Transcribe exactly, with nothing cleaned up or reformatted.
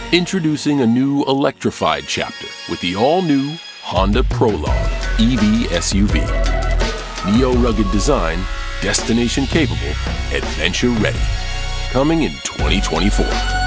Introducing a new electrified chapter with the all-new Honda Prologue E V S U V. Neo-rugged design, destination capable, adventure ready. Coming in twenty twenty-four.